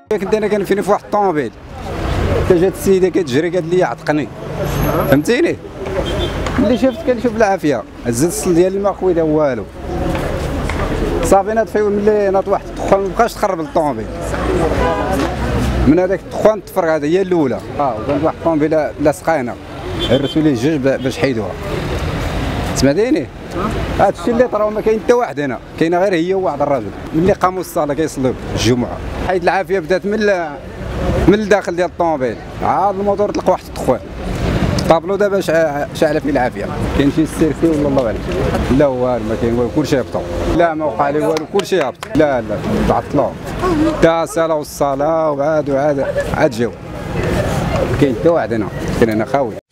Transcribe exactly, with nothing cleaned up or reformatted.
كنت انا كنفيني في واحد الطوموبيل، جات السيده كتجري قالت لي عتقني، فهمتيني؟ ملي شفت كنشوف العافيه، هزت الصل ديالي ما خويا والو، صافي ناض في ملي ناض واحد الدخان مابقاش تخرب الطوموبيل، من هذاك الدخان تفرق. هذا هي الاولى. اه وكانت واحد الطوموبيله لاصقينا، هرسوا ليه جوج باش حيدوها، سمعتيني؟ هذا الشيء اللي طرا ما كاين حتى واحد هنا، كاينه غير هي وواحد الراجل ملي قاموا الصلاه كيصليو الجمعه. حيد العافيه بدات من من الداخل ديال الطوموبيل، عاد الموتور طلق واحد الدخان، طابلو دابا شاعله فيه العافيه. كاين شي سيركي ولا الله اعلم؟ لا والو ما كاين والو، كلشي هبطوا. لا ما وقع لي والو، كلشي هبط. لا لا تعطلوا تا سالوا الصلاه وعاد وعاد عاد جاو، ما كاين حتى واحد هنا، كاين هنا خاوي.